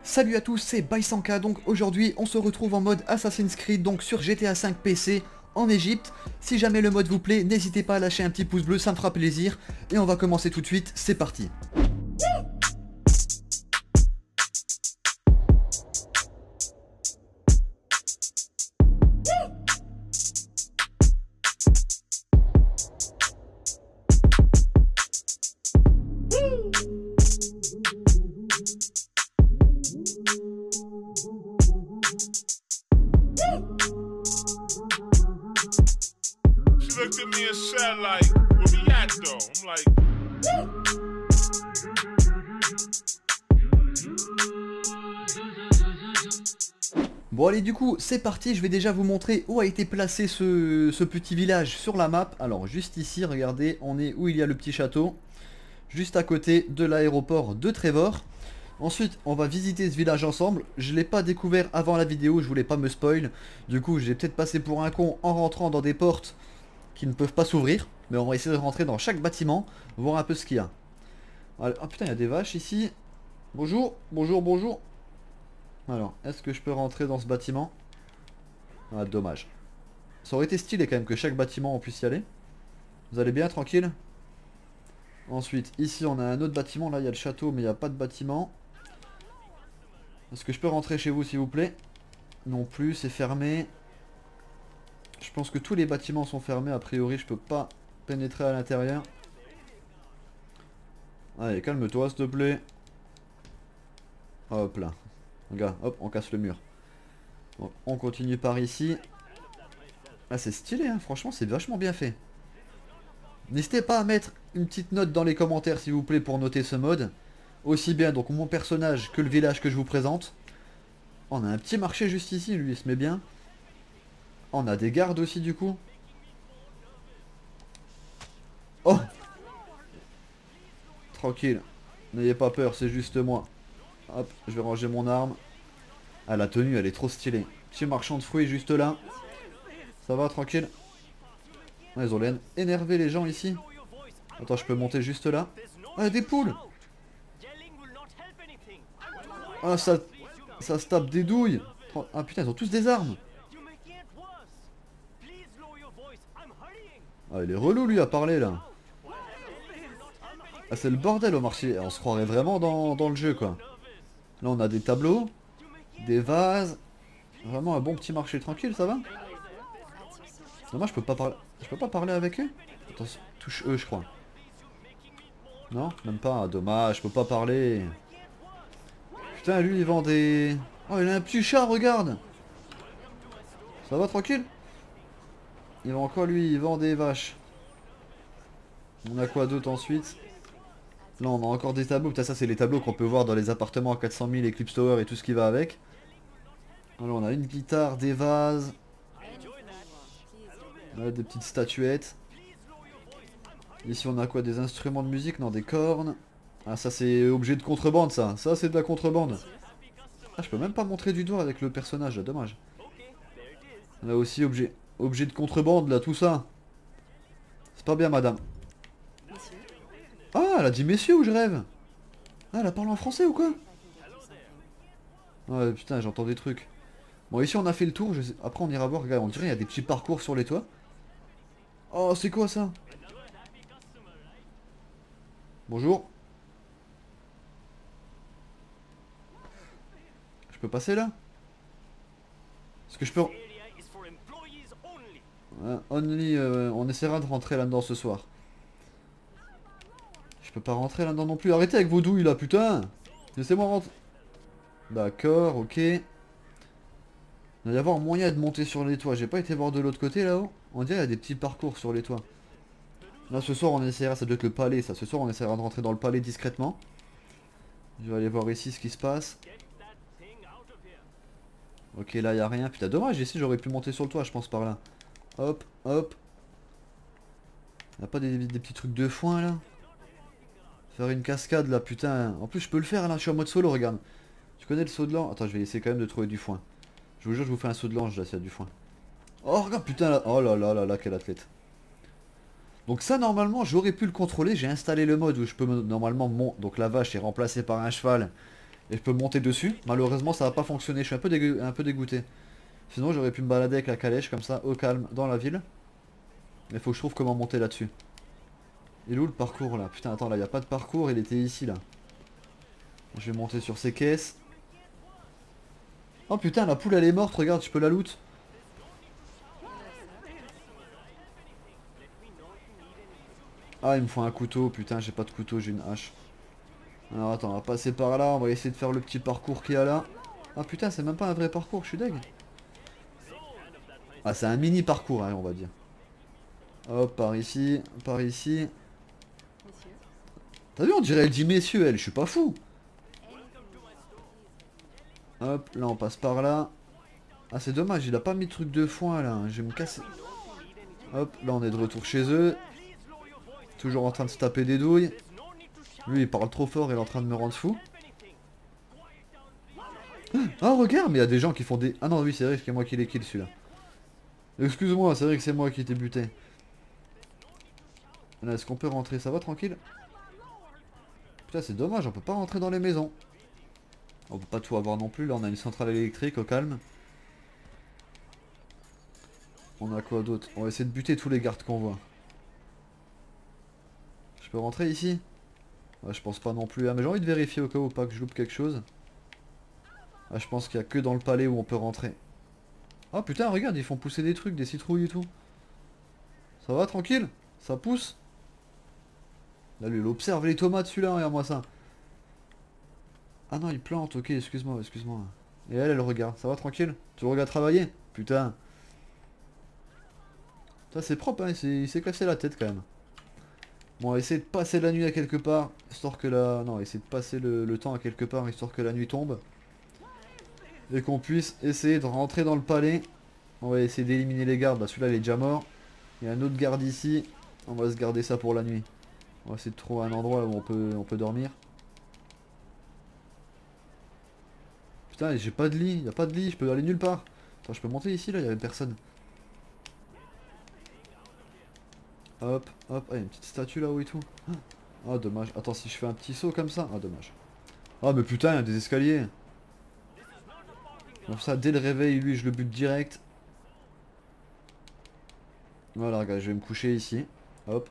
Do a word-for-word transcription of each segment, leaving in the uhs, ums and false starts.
Salut à tous, c'est Baisanka. Donc aujourd'hui on se retrouve en mode Assassin's Creed, donc sur G T A cinq P C en Égypte. Si jamais le mode vous plaît, n'hésitez pas à lâcher un petit pouce bleu, ça me fera plaisir. Et on va commencer tout de suite, c'est parti. She looked at me and said like, where we at though? I'm like, Bon allez, du coup c'est parti, je vais déjà vous montrer où a été placé ce, ce petit village sur la map. Alors juste ici, regardez, on est où il y a le petit château, juste à côté de l'aéroport de Trevor. Ensuite on va visiter ce village ensemble. Je ne l'ai pas découvert avant la vidéo, je voulais pas me spoil. Du coup j'ai peut-être passé pour un con en rentrant dans des portes qui ne peuvent pas s'ouvrir. Mais on va essayer de rentrer dans chaque bâtiment, voir un peu ce qu'il y a. Alors, oh putain, il y a des vaches ici. Bonjour, bonjour, bonjour. Alors, est-ce que je peux rentrer dans ce bâtiment? Ah, dommage. Ça aurait été stylé quand même que chaque bâtiment on puisse y aller. Vous allez bien, tranquille? Ensuite, ici on a un autre bâtiment. Là, il y a le château, mais il n'y a pas de bâtiment. Est-ce que je peux rentrer chez vous, s'il vous plaît? Non plus, c'est fermé. Je pense que tous les bâtiments sont fermés. A priori, je peux pas pénétrer à l'intérieur. Allez, calme-toi, s'il te plaît. Hop là. Regarde, hop, on casse le mur. Bon, on continue par ici. Ah, c'est stylé, hein. Franchement, c'est vachement bien fait. N'hésitez pas à mettre une petite note dans les commentaires, s'il vous plaît, pour noter ce mode. Aussi bien donc mon personnage que le village que je vous présente. On a un petit marché juste ici, lui, il se met bien. On a des gardes aussi, du coup. Oh! Tranquille. N'ayez pas peur, c'est juste moi. Hop, je vais ranger mon arme. Ah, la tenue, elle est trop stylée. Petit marchand de fruits juste là. Ça va, tranquille? Ouais, ils ont l'air énervé les gens ici. Attends, je peux monter juste là. Ah, des poules! Ah, ça, ça se tape des douilles. Ah putain, ils ont tous des armes. Ah, il est relou lui à parler là. Ah, c'est le bordel au marché. On se croirait vraiment dans, dans le jeu quoi. Là on a des tableaux, des vases. Vraiment un bon petit marché tranquille, ça va? Dommage, je peux pas parler. Je peux pas parler avec eux? Attends, touche eux je crois. Non, même pas. Dommage, je peux pas parler. Putain, lui il vend des... Oh, il a un petit chat, regarde. Ça va tranquille? Il vend quoi lui? Il vend des vaches. On a quoi d'autre ensuite? Là on a encore des tableaux. Putain, ça c'est les tableaux qu'on peut voir dans les appartements à quatre cent mille, Eclipse Tower et tout ce qui va avec. Alors on a une guitare, des vases. Là, des petites statuettes. Ici on a quoi? Des instruments de musique? Non, des cornes. Ah, ça c'est objet de contrebande, ça. Ça c'est de la contrebande. Ah, je peux même pas montrer du doigt avec le personnage là, dommage. Là aussi objet, objet de contrebande là, tout ça. C'est pas bien madame. Ah, elle a dit messieurs ou je rêve? Ah, elle a parlé en français ou quoi? Ouais, putain, j'entends des trucs. Bon, ici on a fait le tour. Je sais... Après on ira voir, regarde, on dirait il y a des petits parcours sur les toits. Oh, c'est quoi ça? Bonjour. Je peux passer là? Est-ce que je peux... Ouais, only, euh, on essaiera de rentrer là-dedans ce soir. Je peux pas rentrer là-dedans non plus. Arrêtez avec vos douilles là, putain. Laissez-moi rentrer. D'accord, ok. Il va y avoir moyen de monter sur les toits. J'ai pas été voir de l'autre côté là-haut. On dirait qu'il y a des petits parcours sur les toits. Là ce soir on essaiera, ça doit être le palais ça. Ce soir on essaiera de rentrer dans le palais discrètement. Je vais aller voir ici ce qui se passe. Ok, là il n'y a rien. Putain, dommage, ici j'aurais pu monter sur le toit je pense par là. Hop, hop. Y'a pas des, des petits trucs de foin là? Faire une cascade là, putain. En plus je peux le faire là, je suis en mode solo, regarde. Tu connais le saut de l'ange? Attends, je vais essayer quand même de trouver du foin. Je vous jure, je vous fais un saut de l'ange là, s'il y a du foin. Oh, regarde, putain là. Oh là là là là, quel athlète. Donc ça normalement j'aurais pu le contrôler. J'ai installé le mode où je peux me, normalement mon... Donc la vache est remplacée par un cheval. Et je peux monter dessus. Malheureusement ça va pas fonctionner, je suis un peu, dégo un peu dégoûté. Sinon j'aurais pu me balader avec la calèche comme ça, au calme, dans la ville. Il faut que je trouve comment monter là-dessus. Il est où le parcours là? Putain attends, là il n'y a pas de parcours, il était ici là. Je vais monter sur ces caisses. Oh putain, la poule elle est morte, regarde, je peux la loot. Ah, il me faut un couteau, putain, j'ai pas de couteau, j'ai une hache. Alors attends, on va passer par là, on va essayer de faire le petit parcours qu'il y a là. Ah putain, c'est même pas un vrai parcours, je suis deg. Ah, c'est un mini parcours, hein, on va dire. Hop, par ici, par ici. T'as vu, on dirait elle dit messieurs, elle, je suis pas fou. Hop, là on passe par là. Ah, c'est dommage, il a pas mis de truc de foin là, je vais me casser. Hop, là on est de retour chez eux. Toujours en train de se taper des douilles. Lui il parle trop fort, il est en train de me rendre fou. Ah regarde, mais il y a des gens qui font des... Ah non oui c'est vrai que c'est moi qui l'ai kill celui-là. Excuse-moi, c'est vrai que c'est moi qui t'ai buté. Là est-ce qu'on peut rentrer? Ça va tranquille? Putain c'est dommage, on peut pas rentrer dans les maisons. On peut pas tout avoir non plus, là on a une centrale électrique au calme. On a quoi d'autre? On va essayer de buter tous les gardes qu'on voit. Je peux rentrer ici? Ouais, je pense pas non plus. Ah mais j'ai envie de vérifier au cas où pas que je loupe quelque chose. Ah je pense qu'il y a que dans le palais où on peut rentrer. Oh putain regarde, ils font pousser des trucs, des citrouilles et tout. Ça va tranquille? Ça pousse? Là lui il observe les tomates celui-là, regarde-moi ça. Ah non il plante, ok excuse-moi, excuse-moi. Et elle elle regarde, ça va tranquille? Tu le regardes travailler? Putain. Ça c'est propre hein, il s'est cassé la tête quand même. Bon, on va essayer de passer la nuit à quelque part, histoire que la... Non, essayer de passer le, le temps à quelque part, histoire que la nuit tombe. Et qu'on puisse essayer de rentrer dans le palais. On va essayer d'éliminer les gardes, bah celui-là il est déjà mort. Il y a un autre garde ici, on va se garder ça pour la nuit. On va essayer de trouver un endroit où on peut, on peut dormir. Putain, j'ai pas de lit, il y a pas de lit, je peux aller nulle part. Attends, je peux monter ici là, il y avait personne. Hop, hop, ah, il y a une petite statue là-haut et tout. Ah, dommage. Attends, si je fais un petit saut comme ça. Ah, dommage. Ah, mais putain, il y a des escaliers. Comme ça, dès le réveil, lui, je le bute direct. Voilà, regarde, je vais me coucher ici. Hop.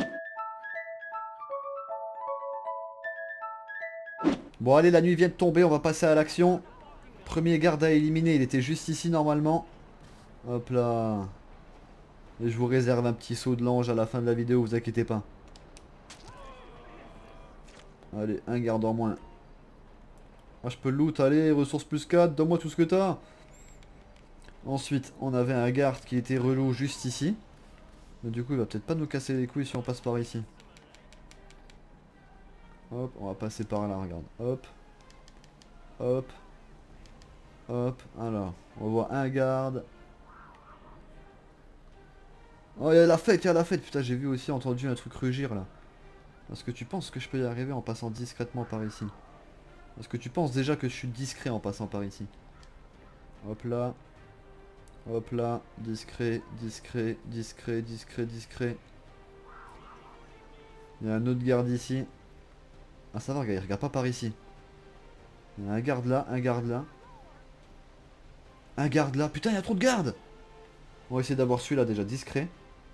Bon, allez, la nuit vient de tomber, on va passer à l'action. Premier garde à éliminer, il était juste ici normalement. Hop là. Et je vous réserve un petit saut de l'ange à la fin de la vidéo, vous inquiétez pas. Allez, un garde en moins. Ah, je peux le loot, allez, ressources plus quatre, donne-moi tout ce que t'as. Ensuite, on avait un garde qui était relou juste ici. Mais du coup, il va peut-être pas nous casser les couilles si on passe par ici. Hop, on va passer par là, regarde. Hop. Hop. Hop. Alors, on voit un garde. Oh, il y a la fête, il y a la fête. Putain, j'ai vu aussi, entendu un truc rugir là. Est-ce que tu penses que je peux y arriver en passant discrètement par ici? Est-ce que tu penses déjà que je suis discret en passant par ici? Hop là. Hop là. Discret, discret, discret, discret, discret. Il y a un autre garde ici. Ah ça va, regarde, il regarde pas par ici. Il y a un garde là, un garde là. Un garde là. Putain, il y a trop de gardes. On va essayer d'avoir celui-là déjà discret.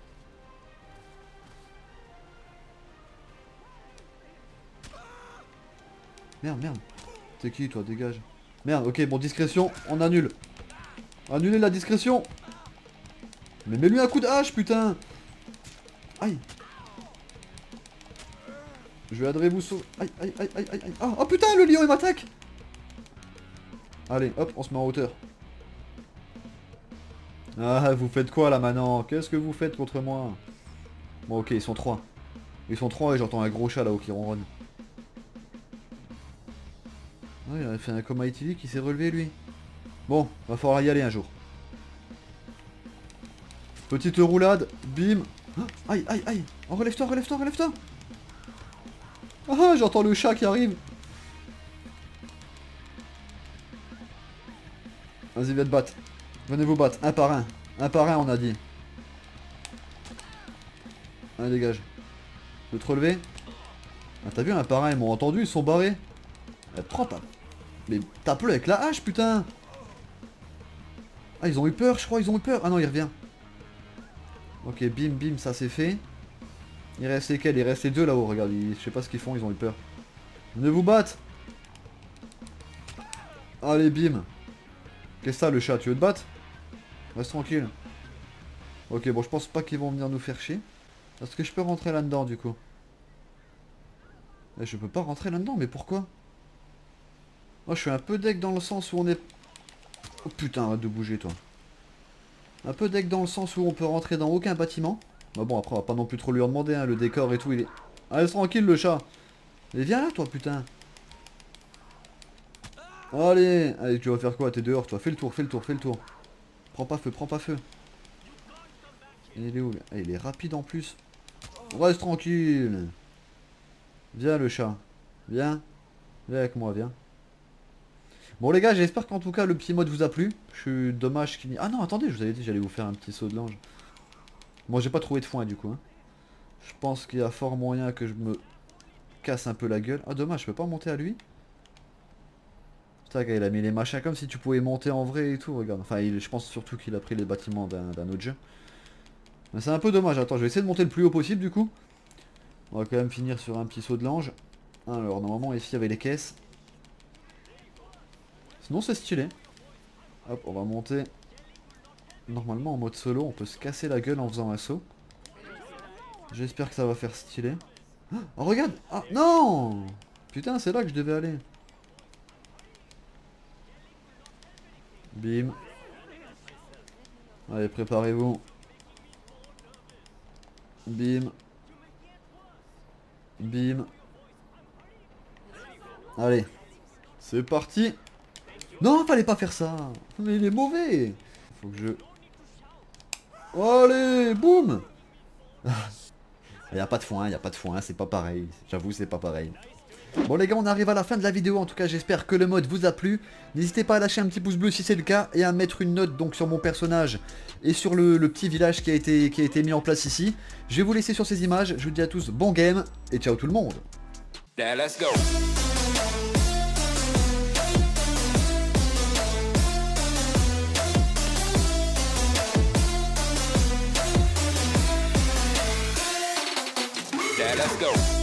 Merde, merde. T'es qui toi, dégage. Merde, ok, bon, discrétion, on annule. Annuler la discrétion. Mais mets-lui un coup de hache, putain. Aïe. Je vais adrer vous sauver. Aïe, aïe, aïe, aïe, aïe. Oh, oh putain, le lion, il m'attaque. Allez, hop, on se met en hauteur. Ah, vous faites quoi là maintenant? Qu'est-ce que vous faites contre moi? Bon, ok, ils sont trois. Ils sont trois et j'entends un gros chat là-haut qui ronronne. Ouais, il a fait un coma éthylique, qui s'est relevé lui. Bon, va falloir y aller un jour. Petite roulade, bim. Ah, aïe, aïe, aïe. Oh, relève-toi, relève-toi, relève-toi. Ah, j'entends le chat qui arrive. Vas-y, viens te battre. Venez vous battre, un par un. Un par un, on a dit. Allez, dégage. Tu veux te relever? Ah, t'as vu, un par un, ils m'ont entendu, ils sont barrés. Eh, prends pas. Mais tape-le avec la hache, putain. Ah, ils ont eu peur, je crois, ils ont eu peur. Ah non, il revient. Ok, bim, bim, ça c'est fait. Il reste lesquels? Il reste les deux là-haut, regarde, ils... je sais pas ce qu'ils font, ils ont eu peur. Venez vous battre. Allez, bim. Qu'est-ce que ça, le chat? Tu veux te battre? Reste tranquille. Ok, bon, je pense pas qu'ils vont venir nous faire chier. Est-ce que je peux rentrer là-dedans, du coup? Je peux pas rentrer là-dedans, mais pourquoi? Moi, je suis un peu deck dans le sens où on est... Oh putain, arrête de bouger, toi. Un peu deck dans le sens où on peut rentrer dans aucun bâtiment. Bah bon, après, on va pas non plus trop lui en demander, hein, le décor et tout, il est... Allez, tranquille, le chat. Mais viens là, toi, putain. Allez, allez, tu vas faire quoi? T'es dehors, toi. Fais le tour, fais le tour, fais le tour. Prends pas feu, prends pas feu. Il est où? Ah, il est rapide en plus. Reste tranquille. Viens, le chat. Viens. Viens avec moi, viens. Bon les gars, j'espère qu'en tout cas le petit mode vous a plu. Je suis dommage qu'il n'y... Ah non, attendez, je vous avais dit j'allais vous faire un petit saut de l'ange. Moi j'ai pas trouvé de foin du coup. Hein. Je pense qu'il y a fort moyen que je me casse un peu la gueule. Ah dommage, je peux pas monter à lui. Putain, il a mis les machins comme si tu pouvais monter en vrai et tout, regarde. Enfin, il... je pense surtout qu'il a pris les bâtiments d'un autre jeu. Mais c'est un peu dommage. Attends, je vais essayer de monter le plus haut possible du coup. On va quand même finir sur un petit saut de l'ange. Alors normalement ici il y avait les caisses. Sinon c'est stylé. Hop, on va monter. Normalement en mode solo, on peut se casser la gueule en faisant un saut. J'espère que ça va faire stylé. Oh regarde. Ah non. Putain, c'est là que je devais aller. Bim. Allez, préparez-vous. Bim. Bim. Allez. C'est parti. Non, fallait pas faire ça. Mais il est mauvais. Faut que je... Allez, boum. Il n'y a pas de foin, il n'y a pas de foin, c'est pas pareil. J'avoue, c'est pas pareil. Bon les gars, on arrive à la fin de la vidéo. En tout cas, j'espère que le mode vous a plu. N'hésitez pas à lâcher un petit pouce bleu si c'est le cas. Et à mettre une note donc sur mon personnage et sur le, le petit village qui a, été, qui a été mis en place ici. Je vais vous laisser sur ces images. Je vous dis à tous bon game et ciao tout le monde. Now let's go. Now let's go.